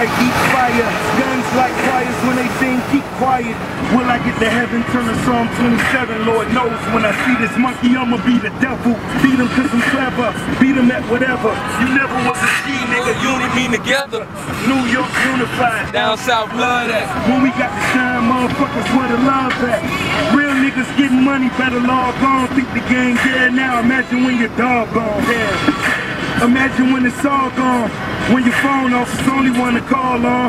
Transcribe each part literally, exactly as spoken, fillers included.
Eat fire, guns like choirs when they sing, keep quiet. Will I get to heaven? Turn to Psalm twenty-seven, Lord knows. When I see this monkey, I'ma be the devil. Beat him cause I'm clever, beat him at whatever. You never was a ski nigga, you and me together. New York unified, down south blood at. When we got the shine, motherfuckers where the love at. Real niggas getting money, better log on. Think the game dead now, imagine when your dog gone, yeah. Imagine when it's all gone. When your phone off, it's only one to call on.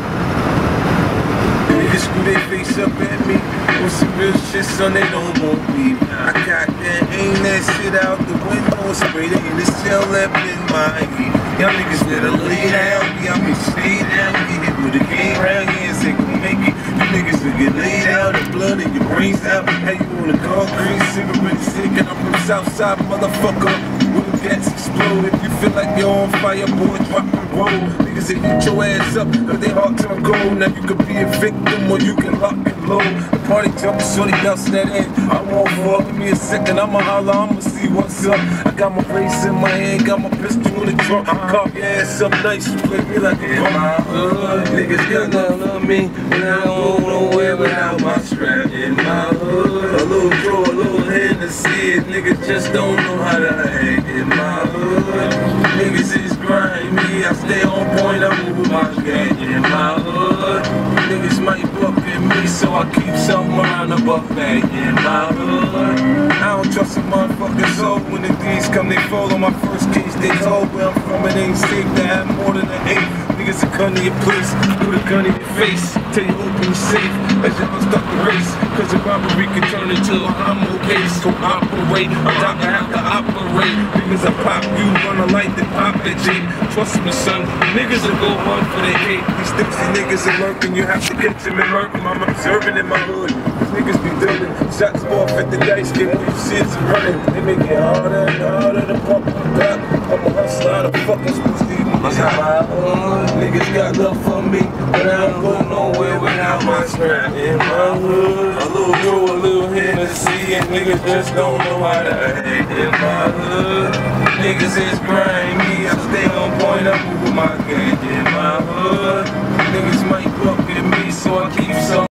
Niggas screw their face up at me. On some real shit, son, they don't want me. I got that, aim that shit out the window, spray it in the cell left in my heat. Y'all niggas better lay down, y'all me stay down. Get hit with a game round here and say, go make it. You niggas will get laid out, the blood in your brains out. How you wanna call green cigarettes, sick, I'm from Southside, motherfucker. When the gas explode, if you feel like you're on fire, boy, drop and roll. Niggas say eat your ass up, cause they heart turn cold. Now you can be a victim or you can lock and low. The party jumping, shorty bouncing that in. I won't fall, give me a second, I'ma holler, I'ma see what's up. I got my brace in my hand, got my pistol in the trunk. Cop your ass up nice, you play me like a bum. Hood, niggas got love me, but I don't go nowhere without my strap in my hood. A little draw, a little Hennessy, niggas just don't know how to act in my hood. Niggas is grimy, I stay on point, I move with my gang in my hood. Niggas might buck at me, so I keep something around a buck bag in my hood. I don't trust a motherfucking soul. When the D's come, they fall on my first case. They told where I'm from, it ain't safe to have more than an eight. Niggas will come to your place, put a gun in your face, tell you open you safe, as y'all start the race. Cause a robbery can turn into a homo case. Cooperate, I'm down to have to operate. Niggas I pop, you gonna light the pop that Jake. Trust me son, niggas will go run for their hate. These tipsy niggas are lurking, you have to catch them and lurk them. I'm observing in my hood, these niggas be dealing. Shots off at the dice game when you see it's running. They make it harder and harder to pump the block. I'm a hustler, how the fuck I'm supposed to even get my hood. Niggas got love for me, but I don't go nowhere without my strap in my hood. A little Drew, a little Hennessy, and niggas just don't know how to act in my hood. Niggas is grimy, I stay on point, I move with my gang in my hood. Niggas might buck at me, so I keep some.